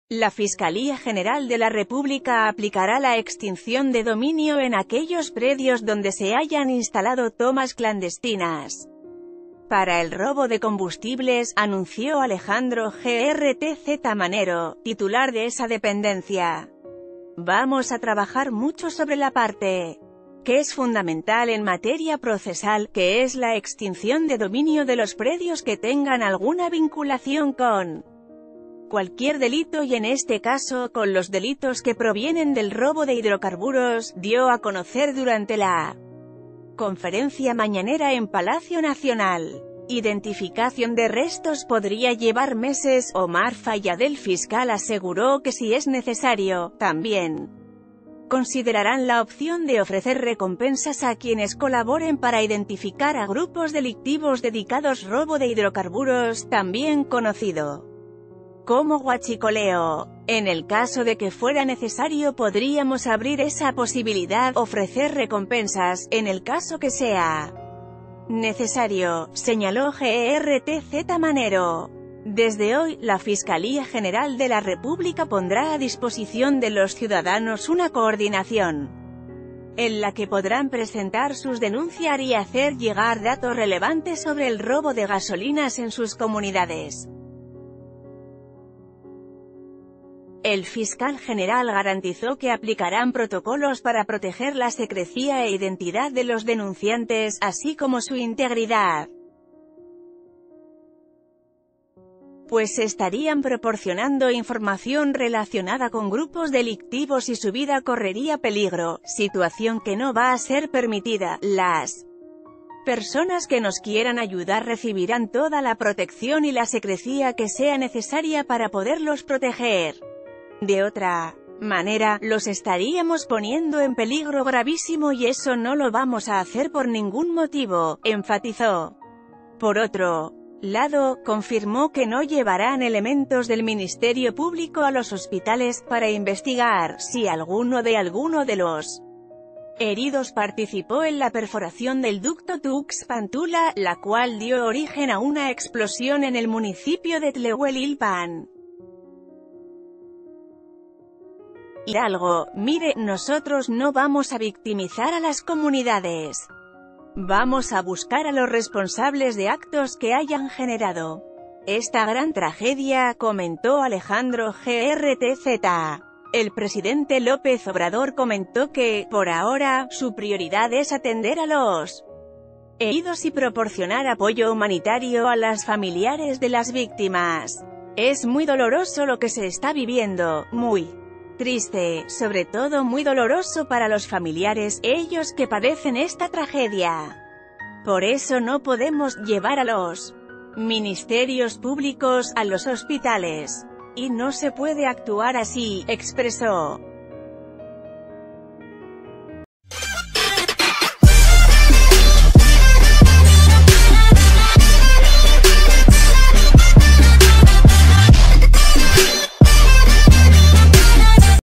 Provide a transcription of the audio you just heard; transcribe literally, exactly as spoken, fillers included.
La Fiscalía General de la República aplicará la extinción de dominio en aquellos predios donde se hayan instalado tomas clandestinas para el robo de combustibles, anunció Alejandro Gártea Manero, titular de esa dependencia. Vamos a trabajar mucho sobre la parte que es fundamental en materia procesal, que es la extinción de dominio de los predios que tengan alguna vinculación con cualquier delito y en este caso, con los delitos que provienen del robo de hidrocarburos, dio a conocer durante la conferencia mañanera en Palacio Nacional. Identificación de restos podría llevar meses. Omar Fayad, el fiscal, aseguró que si es necesario, también considerarán la opción de ofrecer recompensas a quienes colaboren para identificar a grupos delictivos dedicados al robo de hidrocarburos, también conocido como huachicoleo. En el caso de que fuera necesario podríamos abrir esa posibilidad, ofrecer recompensas, en el caso que sea necesario, señaló Gártea Manero. Desde hoy, la Fiscalía General de la República pondrá a disposición de los ciudadanos una coordinación en la que podrán presentar sus denuncias y hacer llegar datos relevantes sobre el robo de gasolinas en sus comunidades. El fiscal general garantizó que aplicarán protocolos para proteger la secrecía e identidad de los denunciantes, así como su integridad, pues estarían proporcionando información relacionada con grupos delictivos y su vida correría peligro, situación que no va a ser permitida. Las personas que nos quieran ayudar recibirán toda la protección y la secrecía que sea necesaria para poderlos proteger. De otra manera, los estaríamos poniendo en peligro gravísimo y eso no lo vamos a hacer por ningún motivo, enfatizó. Por otro lado, confirmó que no llevarán elementos del Ministerio Público a los hospitales para investigar si alguno de alguno de los heridos participó en la perforación del ducto Tuxpan-Tula, la cual dio origen a una explosión en el municipio de Tlehuelilpan, Hidalgo. Mire, nosotros no vamos a victimizar a las comunidades. Vamos a buscar a los responsables de actos que hayan generado esta gran tragedia, comentó Alejandro Gártea. El presidente López Obrador comentó que, por ahora, su prioridad es atender a los heridos y proporcionar apoyo humanitario a las familiares de las víctimas. Es muy doloroso lo que se está viviendo, muy triste, sobre todo muy doloroso para los familiares, ellos que padecen esta tragedia. Por eso no podemos llevar a los ministerios públicos a los hospitales. Y no se puede actuar así, expresó.